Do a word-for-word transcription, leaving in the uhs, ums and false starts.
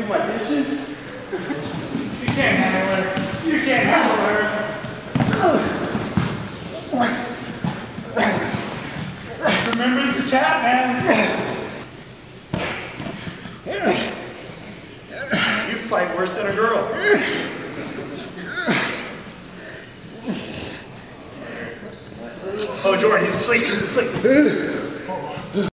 do my dishes? You can't handle her. You can't handle her. Just remember it's a tap, man. You fight worse than a girl. Oh, Jordan, he's asleep. He's asleep.